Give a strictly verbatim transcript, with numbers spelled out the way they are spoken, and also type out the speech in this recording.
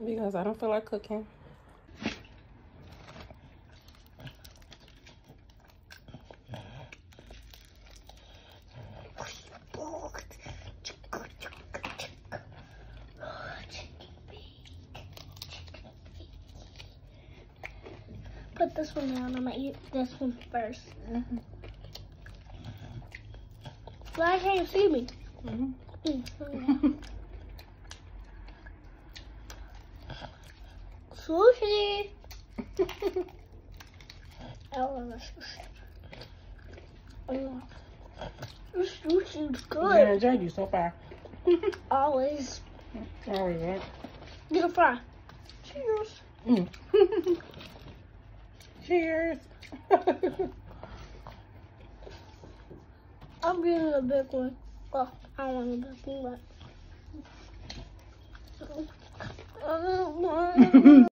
Because I don't feel like cooking. Put this one down. I'm gonna eat this one first. Mm-hmm. Why can't you see me? Mm-hmm. Mm-hmm. Sushi. I love this sushi. Oh, this sushi's good. I enjoyed you so far. Always. Always, right? Get a fry. Cheers. Mm. Cheers. I'm getting a big one. Well, I don't want a big one, but I don't want